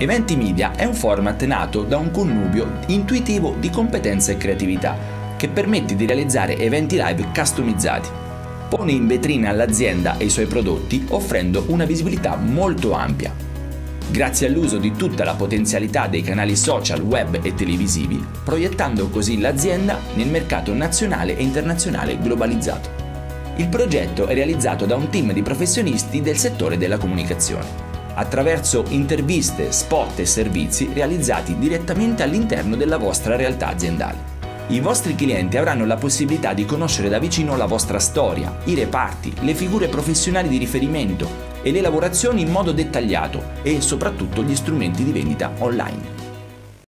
Eventi Media è un format nato da un connubio intuitivo di competenza e creatività che permette di realizzare eventi live customizzati. Pone in vetrina l'azienda e i suoi prodotti offrendo una visibilità molto ampia. Grazie all'uso di tutta la potenzialità dei canali social, web e televisivi, proiettando così l'azienda nel mercato nazionale e internazionale globalizzato. Il progetto è realizzato da un team di professionisti del settore della comunicazione, attraverso interviste, spot e servizi realizzati direttamente all'interno della vostra realtà aziendale. I vostri clienti avranno la possibilità di conoscere da vicino la vostra storia, i reparti, le figure professionali di riferimento e le lavorazioni in modo dettagliato e soprattutto gli strumenti di vendita online.